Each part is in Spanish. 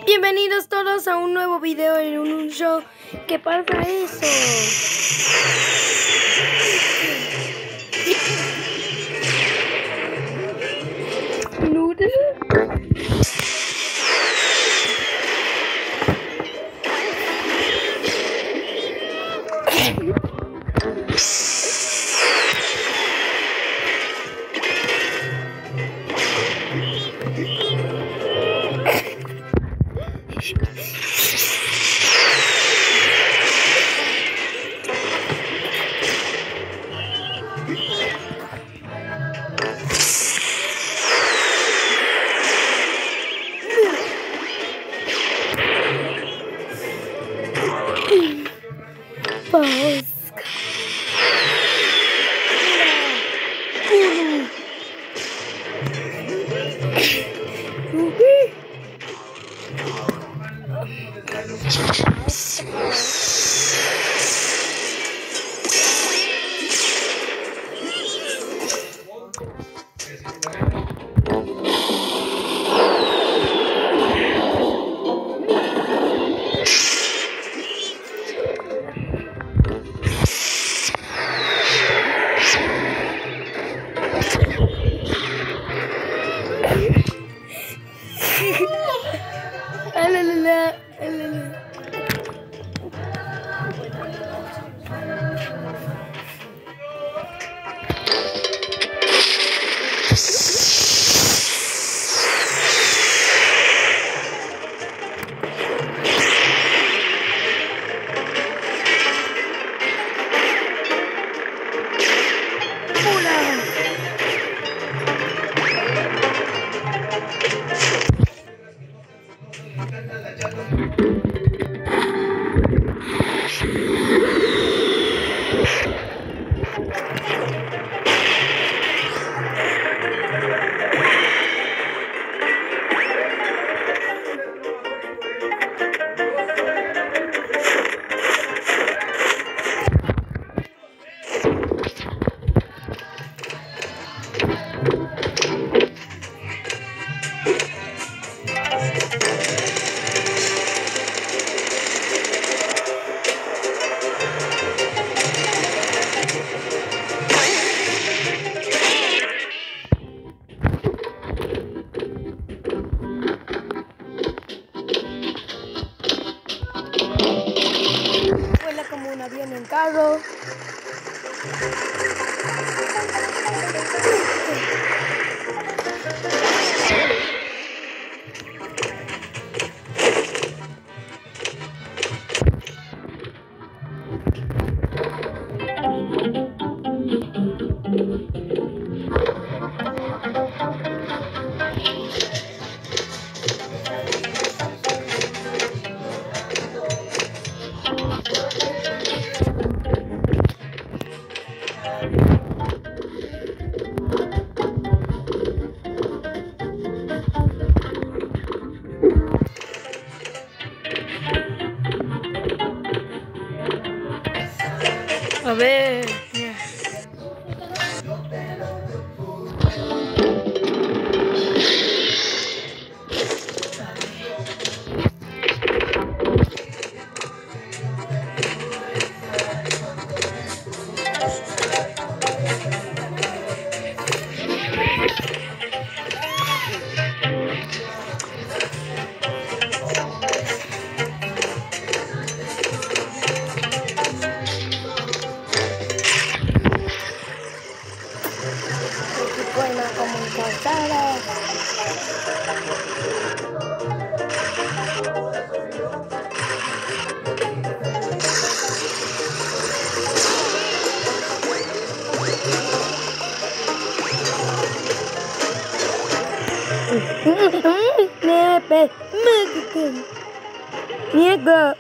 Bienvenidos todos a un nuevo video en un show. ¿Qué pasa eso? ¿Noodle? Vuela como un avión en carro. A ver, mira. Buena como encantada. Niego.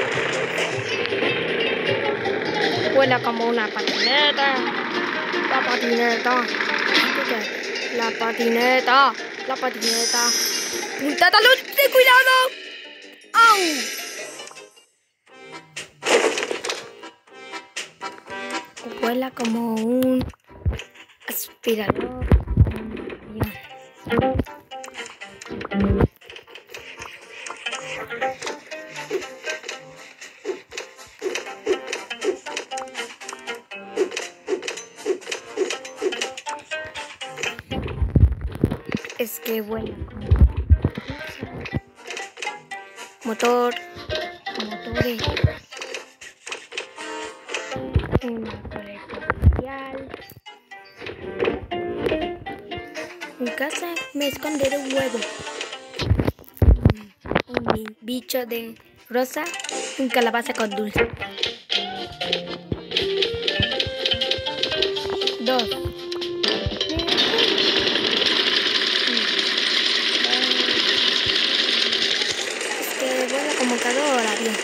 Vuela como una patineta. patineta. La patineta. La patineta. ¡Puntata luz! ¡Ten cuidado! ¡Au! Vuela como un aspirador. Es que vuela como motores. Una colecta espacial. En casa me esconderé un huevo. Un bicho de rosa. Un calabaza con dulce. 2. Es que vuela como calor, avión.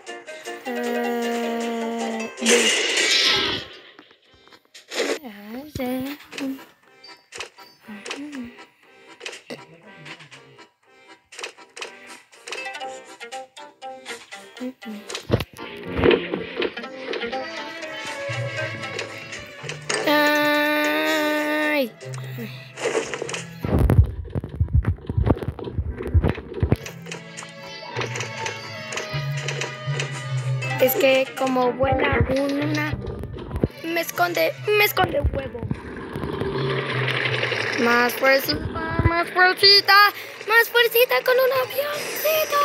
Ay. Es que como vuela una me esconde un huevo. Más fuercita, más fuercita, más fuercita con un avioncito.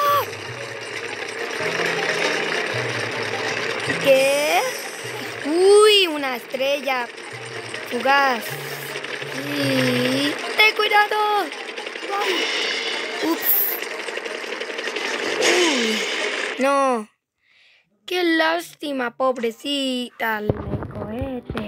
¿Qué? Uy, una estrella fugaz. Y ten cuidado. Ay. Ups. Uy. No. Qué lástima, pobrecita, el cohete.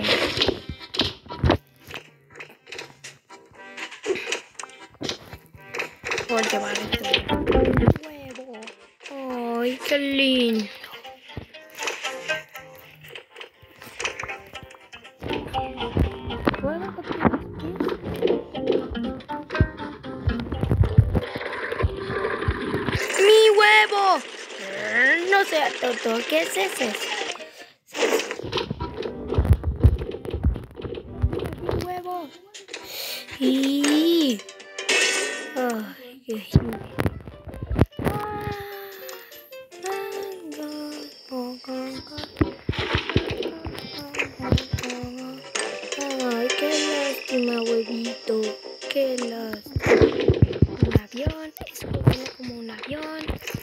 Por llevar este huevo. Ay, qué lindo. ¡Mi huevo! No sea tonto, ¿qué es ese? ¡Mi huevo! Y... ay, qué ay, qué lástima, huevito. Qué lástima. Un avión, eso vuela como un avión.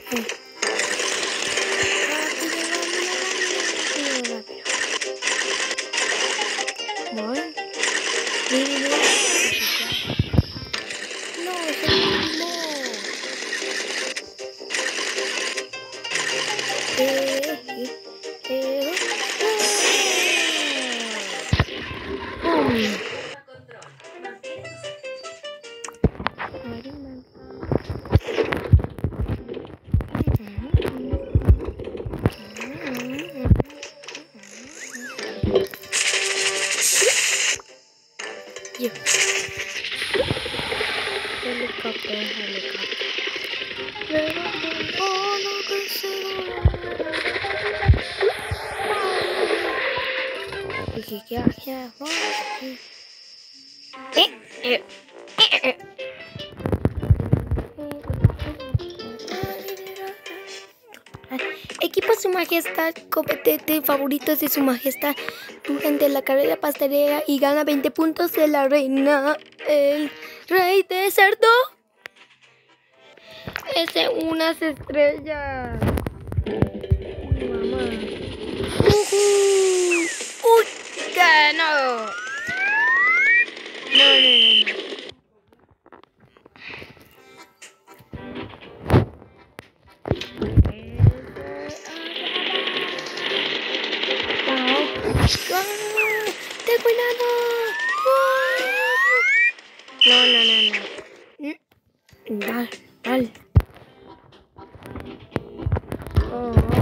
Voy. No, es el mismo. Helicóptero. Equipo Su Majestad, competente favoritos de Su Majestad durante la carrera pastelera y gana 20 puntos de la reina, el rey de cerdo. Es de unas estrellas. Mamá. ¡Uy! ¡Que no! No. ¡Ten cuidado! No. Dale. Oh.